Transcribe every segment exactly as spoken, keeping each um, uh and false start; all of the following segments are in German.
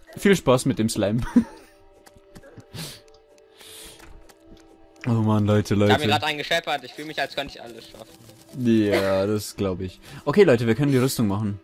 Viel Spaß mit dem Slime. Oh Mann, Leute, Ich habe Leute. mir gerade einen gescheppert. Ich fühle mich, als könnte ich alles schaffen. Ja, das glaube ich. Okay, Leute, wir können die Rüstung machen.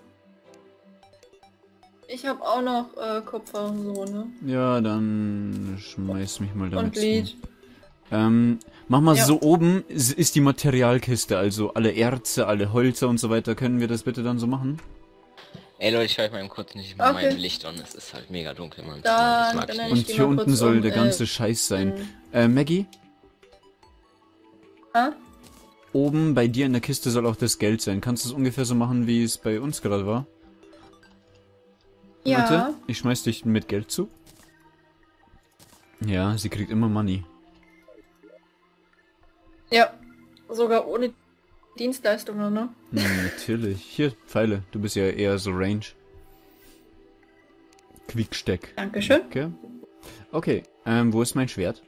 Ich habe auch noch äh, Kupfer und so, ne? Ja, dann schmeiß mich mal damit Und Lied. Ähm, mach mal Ja. so, oben ist ist die Materialkiste, also alle Erze, alle Holzer und so weiter. Können wir das bitte dann so machen? Ey Leute, ich höre mal eben kurz nicht mal Okay. mein Licht an. Es ist halt mega dunkel, Mann. Dann- Das mag dann ich Ich Und nicht. geh hier mal unten kurz soll um, der äh, ganze Scheiß sein. in- Äh, Maggie, Ha? oben bei dir in der Kiste soll auch das Geld sein. Kannst du es ungefähr so machen, wie es bei uns gerade war? Ja. Warte, ich schmeiß dich mit Geld zu. Ja, sie kriegt immer Money. Ja. Sogar ohne Dienstleistungen, ne? Hm, natürlich. Hier, Pfeile. Du bist ja eher so Range. Quicksteck. Dankeschön. Okay. Okay, ähm, wo ist mein Schwert?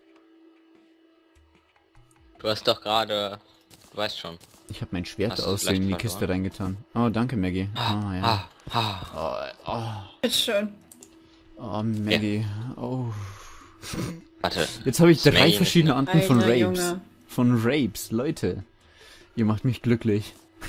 Du hast doch gerade... Du weißt schon. Ich habe mein Schwert Hast du aus vielleicht in die verloren? Kiste reingetan. Oh, danke, Maggie. Ah, ja. Ah, ah. Oh, Bitteschön. oh, oh Maggie. Oh. Warte. Jetzt habe ich Das ist drei Maggie verschiedene nicht, Arten von Alter, Rapes. Junge. Von Rapes, Leute. Ihr macht mich glücklich.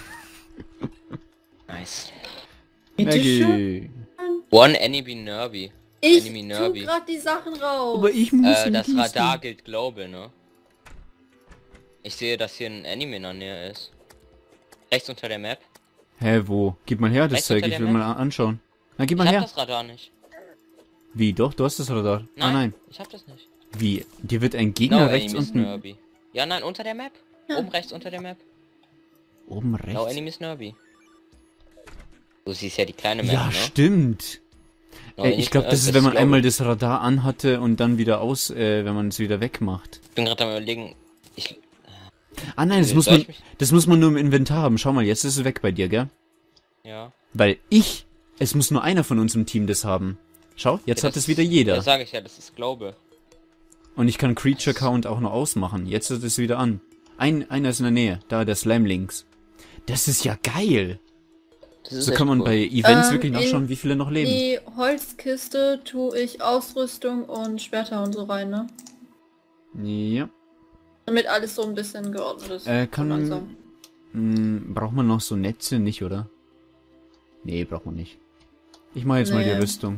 Nice. Bitteschön. Maggie. One Enemy Nerby. Ich Enemy tu Nerby. grad die Sachen raus. Aber ich muss Äh, in das die Kiste. Radar gilt Global, ne? Ich sehe, dass hier ein Enemy in der Nähe ist. Rechts unter der Map. Hä, wo? Gib mal her das Rechts Zeug, unter ich der will Map? mal a- anschauen. Na, gib Ich mal hab her. das Radar nicht. Wie, doch, du hast das Radar. Nein, Ah, nein. ich hab das nicht. Wie? Dir wird ein Gegner No rechts Enemies unten... Nerby. Ja, nein, unter der Map. Oben rechts unter der Map. Oben No rechts? Enemies Nerby. Du siehst ja die kleine Map, Ja, ne? stimmt. No Ey, Enemies ich glaube, Nerby, das ist, wenn man Global. einmal das Radar anhatte und dann wieder aus, äh, wenn man es wieder wegmacht. Ich bin gerade am überlegen. Ich... Ah nein, das Soll muss ich man, mich- das muss man nur im Inventar haben. Schau mal, jetzt ist es weg bei dir, gell? Ja. Weil ich, es muss nur einer von uns im Team das haben. Schau, jetzt ja, hat es wieder jeder. Das sage ich ja, das ist Global. Und ich kann Creature Count auch noch ausmachen. Jetzt ist es wieder an. Ein, einer ist in der Nähe. Da, der Slime links. Das ist ja geil. Das ist So echt kann man cool. bei Events Ähm, wirklich nachschauen, in wie viele noch leben. Die Holzkiste tue ich Ausrüstung und Schwerter und so rein, ne? Ja. Damit alles so ein bisschen geordnet ist. Äh, kann- So langsam. Hm, braucht man noch so Netze? Nicht, oder? Nee, braucht man nicht. Ich mache jetzt mal die Nee. Rüstung.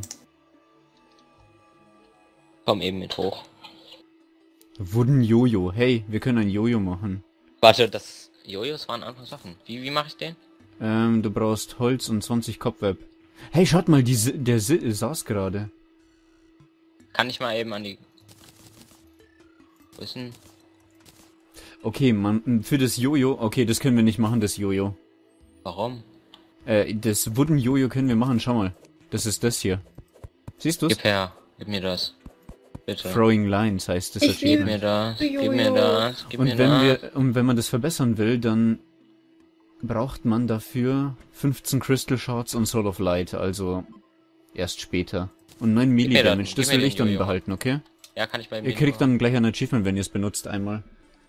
Komm eben mit hoch. Wooden Jojo. Hey, wir können ein Jojo machen. Warte, das Jojos waren andere Sachen. Wie, wie mache ich den? Ähm, du brauchst Holz und zwanzig Cobweb. Hey, schaut mal, die, Si- der Si- saß gerade. Kann ich mal eben an die... Wo ist denn... Okay, man, für das Jojo, okay, das können wir nicht machen, das Jojo. Warum? Äh, das Wooden Jojo können wir machen, schau mal. Das ist das hier. Siehst du's? Gib her. Gib mir das. Bitte. Throwing Lines heißt das Ich Gib Achievement. mir das. Jojo. Gib mir das. Gib mir Und wenn das. wir, und wenn man das verbessern will, dann braucht man dafür fünfzehn Crystal Shards und Soul of Light, also erst später. Und neun mir Melee das, Damage, gib das mir will den ich dann Jojo. behalten, okay? Ja, kann ich bei mir Ihr kriegt dann gleich ein Achievement, wenn ihr es benutzt einmal.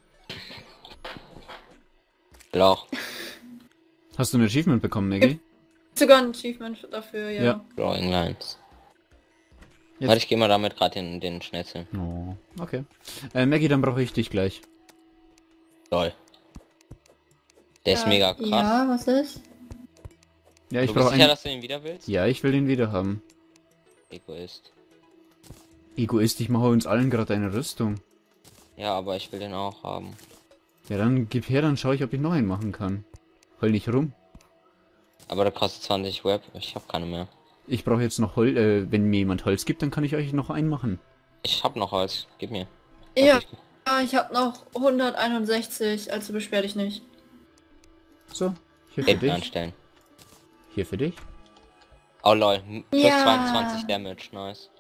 Lauch. Hast du ein Achievement bekommen, Maggie? Sogar ein Achievement dafür, ja. Ja. Drawing Lines. Jetzt- Warte, ich gehe mal damit gerade den, den Schnetzel. Oh, okay. Äh, Maggie, dann brauche ich dich gleich. Lol. Der ist Äh, mega krass. Ja, was ist? Ja, ich du bist brauche sicher, einen. dass du den wieder willst? Ja, ich will den wieder haben. Egoist. Egoist, ich mache uns allen gerade eine Rüstung. Ja, aber ich will den auch haben. Ja, dann gib her, dann schaue ich, ob ich noch einen machen kann. Heul nicht rum. Aber der kostet zwanzig Web. Ich habe keine mehr. Ich brauche jetzt noch Holz. Äh, wenn mir jemand Holz gibt, dann kann ich euch noch einen machen. Ich hab noch Holz. Gib mir. Ja, Ich- ja, ich habe noch hunderteinundsechzig, also beschwer dich nicht. So, hier für Hinten dich. anstellen. Hier für dich. Oh lol. M- Plus Ja. zweiundzwanzig Damage. Nice.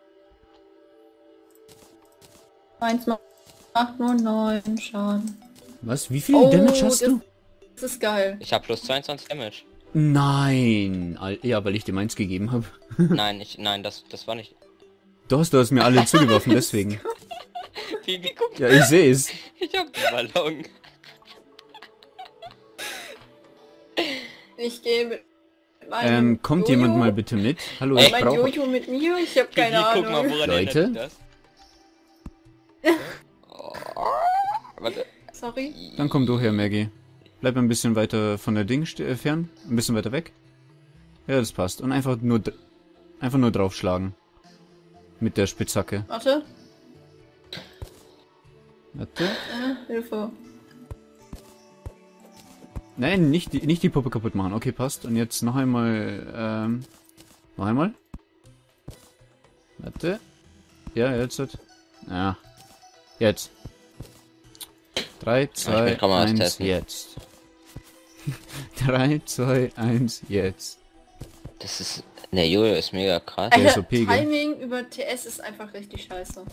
Eins macht nur neun Schaden. Was? Wie viel Oh, Damage hast das- du? Das ist geil. Ich habe plus zweiundzwanzig Damage. Nein. Al- Ja, weil ich dir meins gegeben habe. Nein, ich, nein, das, das war nicht. Du hast du hast mir alle zugeworfen, deswegen. Wie, wie guck, Ja, ich sehe es. ich hab den Ballon. Ich gehe mit Mein Ähm, kommt Jojo? jemand mal bitte mit? Hallo, Ey, ich Mein brauche... Jojo mit mir? Ich hab keine Guck Ahnung. mal, woran Leute? erinnert dich das? Oh, warte. Sorry. Dann komm du her, Maggie. Bleib ein bisschen weiter von der Ding äh, fern. Ein bisschen weiter weg. Ja, das passt. Und einfach nur... Einfach nur draufschlagen. Mit der Spitzhacke. Warte. Warte. Äh, Hilfe. Nein, nicht die, nicht die Puppe kaputt machen. Okay, passt. Und jetzt noch einmal, ähm, noch einmal. Warte. Ja, jetzt. Ja. Jetzt. drei, zwei, eins, testen. jetzt. drei, zwei, eins, jetzt. Das ist... Ne, Jojo ist mega krass. Der ist Alter, O P, gell? Timing über T S ist einfach richtig scheiße.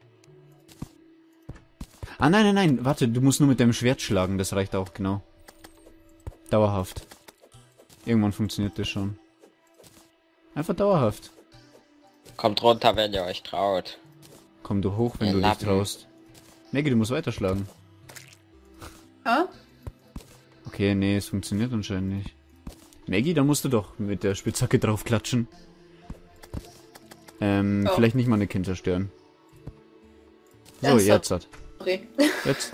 Ah, nein, nein, nein. Warte, du musst nur mit deinem Schwert schlagen. Das reicht auch, genau. Dauerhaft. Irgendwann funktioniert das schon. Einfach dauerhaft. Kommt runter, wenn ihr euch traut. Komm du hoch, wenn Ihr du dich Lappen. traust. Maggie, du musst weiterschlagen. Ja? Okay, nee, es funktioniert anscheinend nicht. Maggie, da musst du doch mit der Spitzhacke drauf klatschen. Ähm, Oh. vielleicht nicht mal eine Kind zerstören. So, Ernsthaft? jetzt hat. Sorry. Jetzt.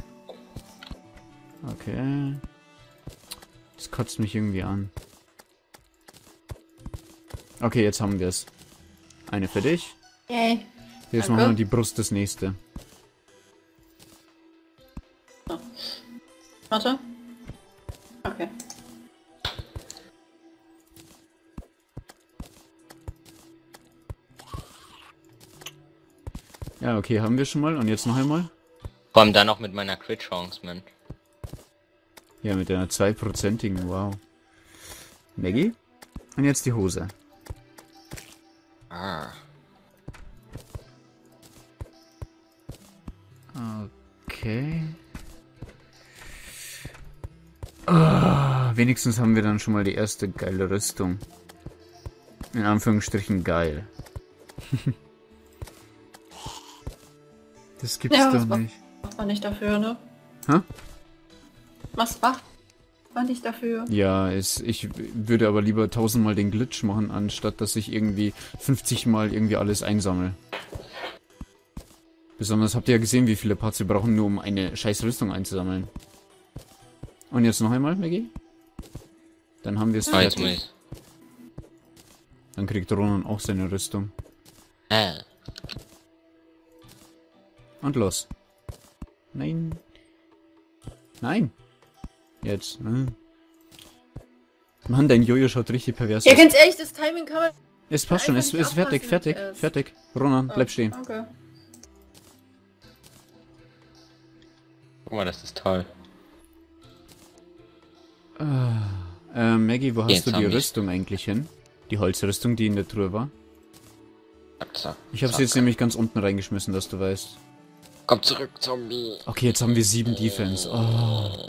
Okay. Das kotzt mich irgendwie an. Okay, jetzt haben wir es. Eine für dich. Yay. Jetzt Danke. machen wir die Brust das nächste. Warte. Okay. Ja, okay, haben wir schon mal. Und jetzt noch einmal. Vor allem dann noch mit meiner Crit-Chance, man. Ja, mit einer zweiprozentigen, wow. Maggie? Und jetzt die Hose. Ah. Okay. Ah, wenigstens haben wir dann schon mal die erste geile Rüstung. In Anführungsstrichen geil. Das gibt's Ja, was doch macht- nicht. Macht man nicht dafür, ne? Hä? Was macht man nicht dafür? Ja, es, ich würde aber lieber tausendmal den Glitch machen, anstatt dass ich irgendwie fünfzig Mal irgendwie alles einsammle. Besonders habt ihr ja gesehen, wie viele Parts wir brauchen, nur um eine scheiß Rüstung einzusammeln. Und jetzt noch einmal, Maggie? Dann haben wir es Oh, jetzt muss fertig. ich. Dann kriegt Ronan auch seine Rüstung. Äh. Und los. Nein. Nein. Jetzt. Hm. Mann, dein Jojo schaut richtig pervers Ja, aus. ganz ehrlich, das Timing kann man... Es passt schon, einfach es nicht ist fertig, aufpassen, fertig, es- fertig. Ronan, bleib Oh, stehen. Okay. Guck mal, das ist toll. Äh, Maggie, wo hast Jetzt du die haben wir's. Rüstung eigentlich hin? Die Holzrüstung, die in der Truhe war? Zack, zack, Ich habe sie zack. jetzt nämlich ganz unten reingeschmissen, dass du weißt. Komm zurück, Zombie. Okay, jetzt haben wir sieben Defense. Oh.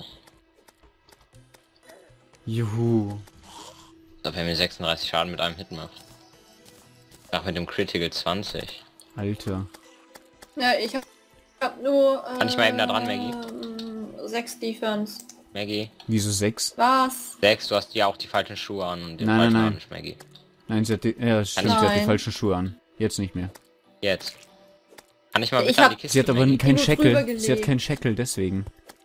Juhu. Ob er mir sechsunddreißig Schaden mit einem Hit macht. Ach, mit dem Critical zwanzig. Alter. Ja, ich hab, hab nur... Äh, Kann ich mal eben da dran, Maggie? Sechs Defense. Maggie. Wieso sechs? Was? Sechs, du hast ja auch die falschen Schuhe an und den Nein, falschen nein, auch nein. nicht, Maggie. Nein, sie hat die, ja, stimmt, sie hat die Nein. falschen Schuhe an. Jetzt nicht mehr. Jetzt. Kann ich mal Ich bitte an hab- die Kiste, Sie hat aber Maggie? keinen nur Scheckel. drüber Sie hat gelegt. keinen Scheckel, deswegen.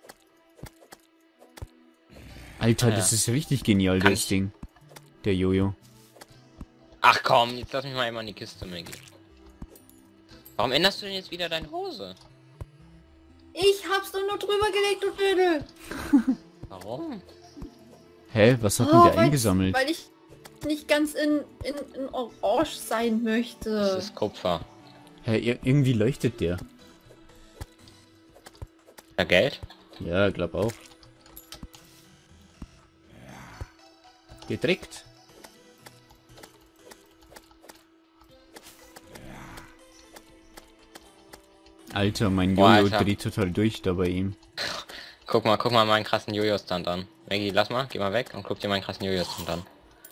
Alter, Ja. das ist richtig genial, Kann das ich- Ding. Der Jojo. Ach komm, jetzt lass mich mal eben an die Kiste, Maggie. Warum änderst du denn jetzt wieder deine Hose? Ich hab's doch nur drüber gelegt, du Dödel. Warum? Hä, was hat denn Oh, der weil- eingesammelt? Weil ich nicht ganz in, in, in Orange sein Das möchte. ist Kupfer. Hä, ir irgendwie leuchtet der. Ja, Geld? Ja, glaub auch. Getrickt. Alter, mein Boah, Jojo Alter. dreht total durch da bei ihm. Guck mal, guck mal meinen krassen Jojo-Stand an. Maggie, lass mal, geh mal weg und guck dir meinen krassen Jojo-Stand an.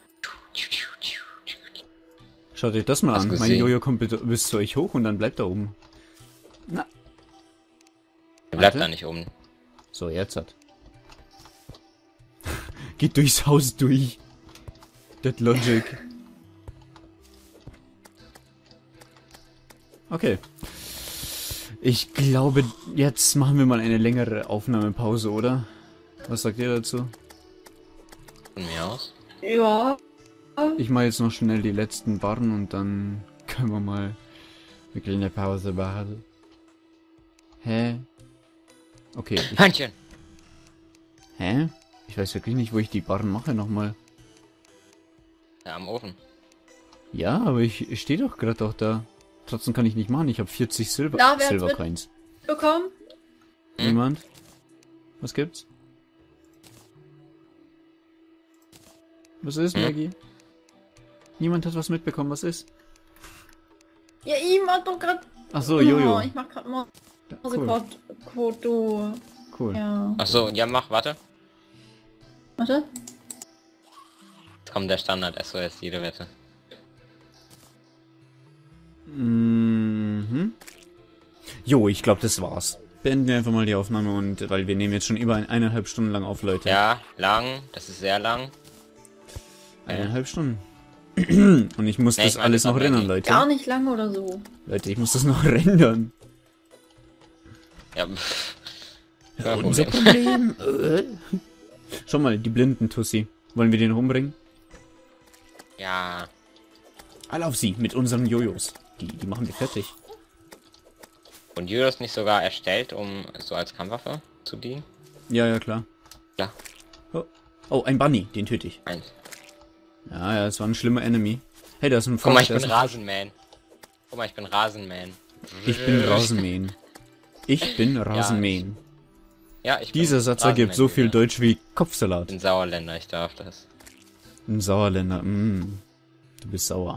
Schaut euch das mal Hast an. Mein gesehen. Jojo kommt bis- bis zu euch hoch und dann bleibt er oben. Na. Der bleibt Warte. da nicht oben. So, jetzt hat. Geht durchs Haus durch. That Logic. Okay. Ich glaube, jetzt machen wir mal eine längere Aufnahmepause, oder? Was sagt ihr dazu? Von mir aus. Ja. Ich mache jetzt noch schnell die letzten Barren und dann können wir mal eine kleine Pause machen. Hä? Okay. Ich, Hörnchen! hä? Ich weiß wirklich nicht, wo ich die Barren mache nochmal. Ja, am Ofen. Ja, aber ich, ich stehe doch gerade auch da. Trotzdem kann ich nicht machen. Ich habe vierzig Silber, Na, wer hat's Silver mit- Coins. Bekommen? Hm? Niemand? Was gibt's? Was ist, Hm? Maggie? Niemand hat was mitbekommen, was ist? Ja, ihm hat doch gerade... Ach so, Jojo. Oh, ich mach grad mal Ja, also cool. Foto. Cool. Ja. Achso, ja, mach, warte. Warte. Jetzt kommt der Standard-S O S, jede Wette. Mhm. Jo, ich glaube, das war's. Beenden wir einfach mal die Aufnahme und weil wir nehmen jetzt schon über ein, eineinhalb Stunden lang auf, Leute. Ja, lang, das ist sehr lang. Eineinhalb Stunden. Und ich muss Nee, das ich meine, alles das noch war rendern, Maggie. Leute. Gar nicht lange oder so. Leute, ich muss das noch rendern. Ja, pff. Kein Unser Problem. Problem. Äh. Schau mal, die blinden Tussi. Wollen wir den rumbringen? Ja, Alle auf sie, mit unseren Jojos. Die, die machen wir fertig. und Judas nicht sogar erstellt, um so als Kampfwaffe zu dienen? Ja, ja, klar. Ja, Oh, oh ein Bunny, den töte ich. eins. Ja, ja, es war ein schlimmer Enemy. Hey, da ist ein Guck mal, Frosch, ich da bin ist ein Frosch. Rasenman. Guck mal, ich bin Rasenman. Ich bin Rasenmähen. Ich bin Rasenmähen. Ja, ich bin Dieser Satz ergibt so viel Rasenmähen, Deutsch wie Ich Kopfsalat. bin Sauerländer, ich darf das. Ein Sauerländer, mm. Du bist sauer.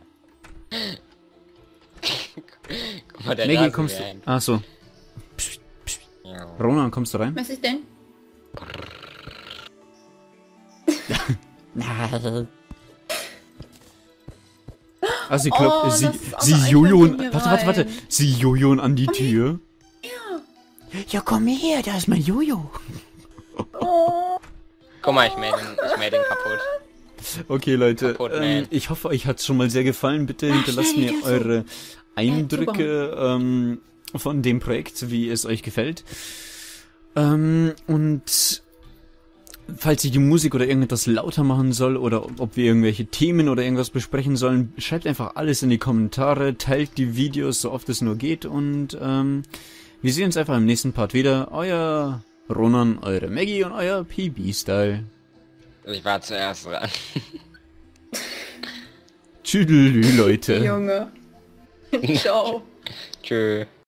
Guck mal, der Maggie, kommst du... Rasenmähen. Ach so. Ja. Ronan, kommst du rein? Was ist denn? Ah, sie klopft... Oh, sie das ist aber sie einfach jojon... in mir Warte, warte, warte. rein. Sie jojon an die Tür. Ja, komm her, da ist mein Jojo. Oh. Guck mal, ich mäh den, ich mäh den kaputt. Okay, Leute, Kaputt, ähm, man. ich hoffe, euch hat's schon mal sehr gefallen. Bitte hinterlasst schnell, mir die kannst du- eure Eindrücke ähm, von dem Projekt, wie es euch gefällt. Ähm, und falls ich die Musik oder irgendetwas lauter machen soll oder ob wir irgendwelche Themen oder irgendwas besprechen sollen, schreibt einfach alles in die Kommentare, teilt die Videos so oft es nur geht und ähm, wir sehen uns einfach im nächsten Part wieder. Euer Ronan, eure Maggie und euer P B-Style. Ich war zuerst dran. Tschüdelü, Leute. Junge. Ciao. Tschö.